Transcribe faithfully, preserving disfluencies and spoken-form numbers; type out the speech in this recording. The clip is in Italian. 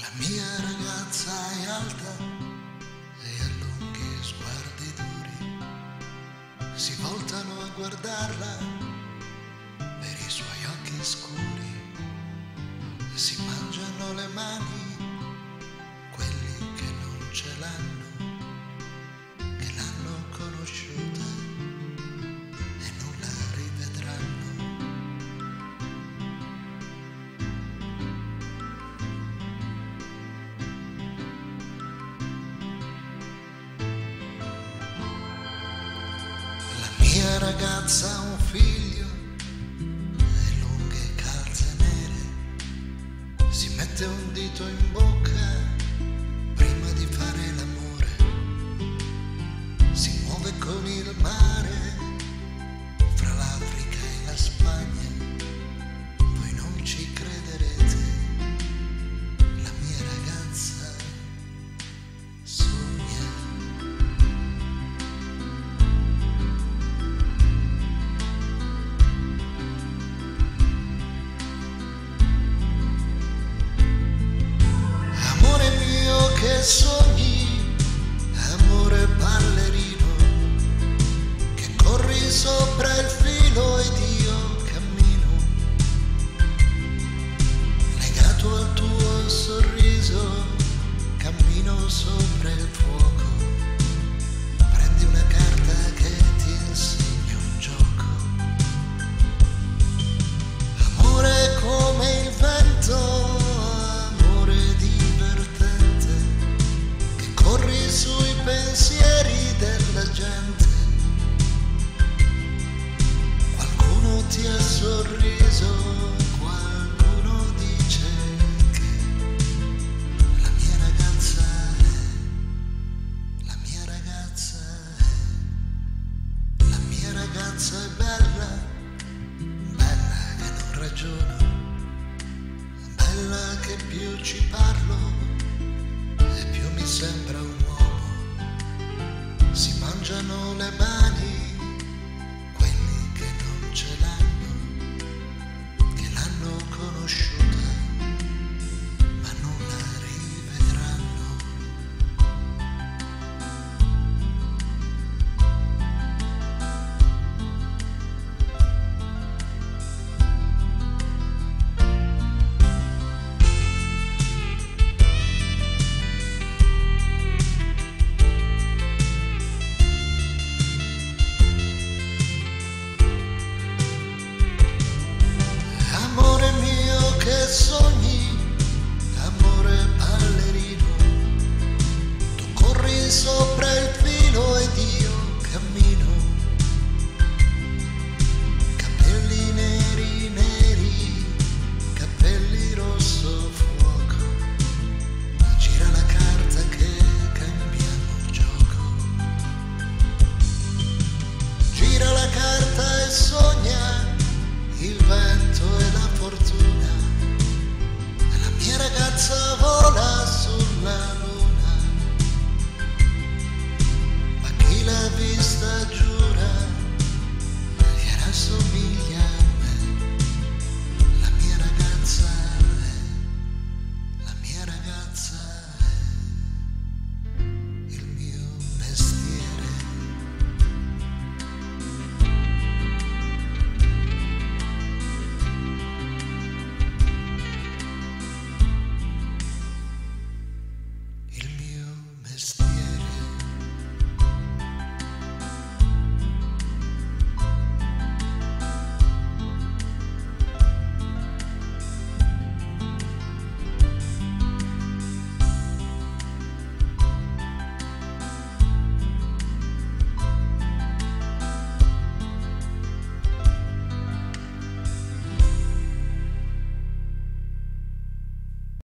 La mia ragazza è alta e ha lunghi sguardi duri, si voltano a guardarla per i suoi occhi scuri, si mangiano le mani quelli che non ce l'hanno, che l'hanno conosciuta e non la rivedranno. La mia ragazza ha un figlio e lunghe calze nere, si mette un dito in bocca prima di fare l'amore, si muove con il mare fra l'Africa e la Spagna. Voi non ci crederete, la mia ragazza sogna. Che sogni, amore ballerino, che corri sopra il filo ed io cammino, legato al tuo sorriso, cammino sopra il fuoco, prendi una carta che ti insegna un gioco. Amore come il vento, corri sui pensieri della gente, qualcuno ti ha sorriso, qualcuno dice che la mia ragazza è, la mia ragazza è, la mia ragazza è bella, bella che non ragiono, bella che più ci parlo e più mi sembra un uomo, si mangiano le mani quelli che non ce l'hanno, che l'hanno conosciuta ma non la rivedranno. Che sogni, amore ballerino, tu corri sopra